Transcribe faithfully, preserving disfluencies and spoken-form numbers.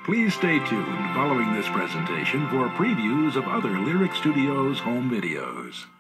Please stay tuned following this presentation for previews of other Lyrick Studios home videos.